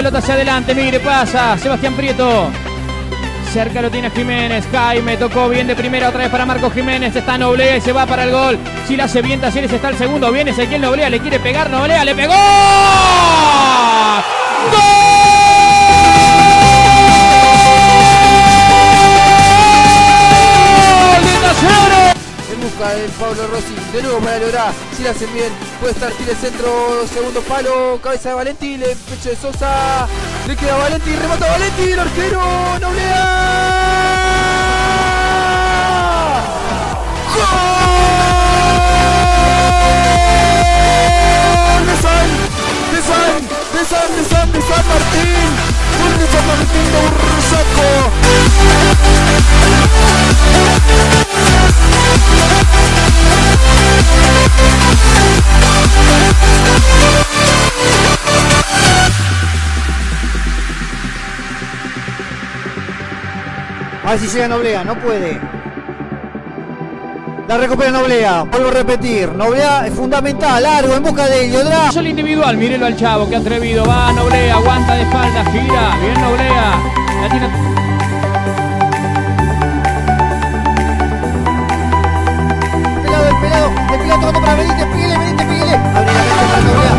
pelota hacia adelante, mire, pasa Sebastián Prieto. Cerca lo tiene Jiménez, Jaime tocó bien de primera, otra vez para Marcos Jiménez, está Noblea y se va para el gol. Si la hace bien Talleres, está el segundo, viene Ezequiel Noblea, le quiere pegar, Noblea, le pegó. ¡Gol! ¡De Talleres! En busca del Pablo Rossi, de nuevo para lograr, si la hacen bien, puede estar, tira el centro, segundo palo, cabeza de Valenti, le pecho de Sosa, le queda Valenti, remata Valenti, el arquero, Noblea. ¡Gol! De San Martín, gol de San Martín de Bursaco. A ver si llega Noblea, no puede. La recupera Noblea, vuelvo a repetir. Noblea es fundamental, largo, en busca de Yodra. Solo individual, mírelo al chavo, que atrevido. Va Noblea, aguanta de espalda, gira. Bien Noblea. La tiene... El pelado tocando para Benítez, píguele. Abre la cancha para Noblea.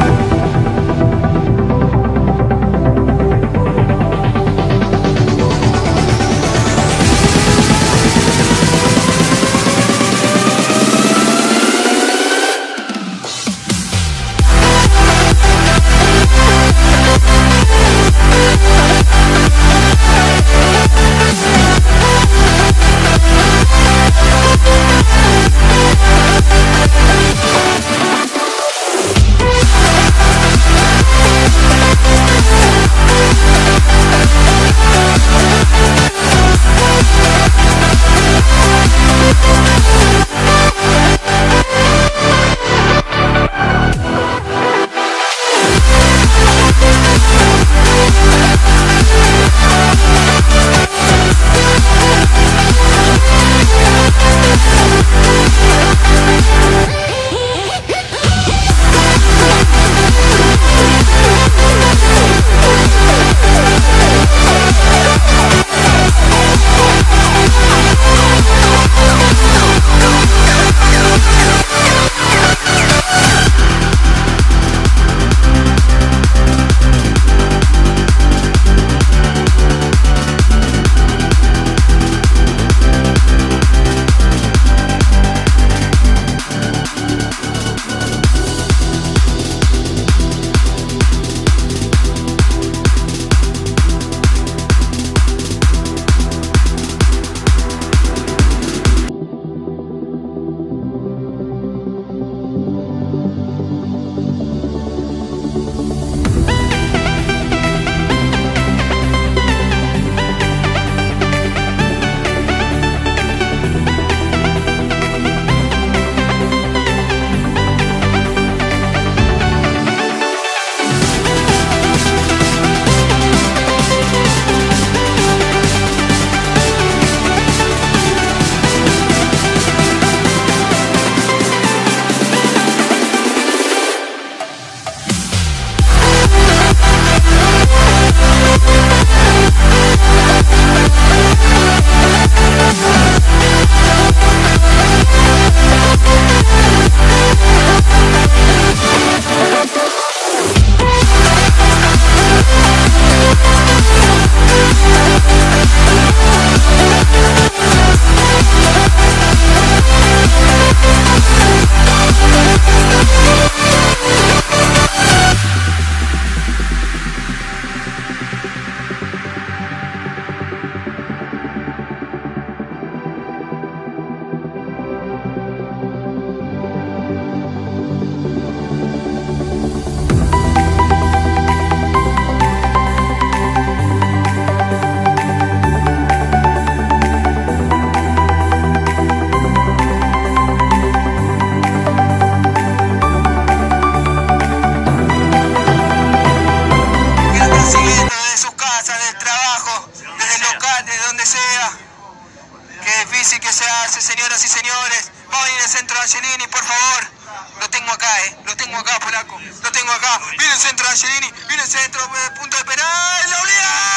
Qué difícil que se hace, señoras y señores. Va a venir el centro de Angelini, por favor. Lo tengo acá, polaco. Lo tengo acá. Viene el centro de Angelini. Viene el centro, punto de penal. ¡La oblea!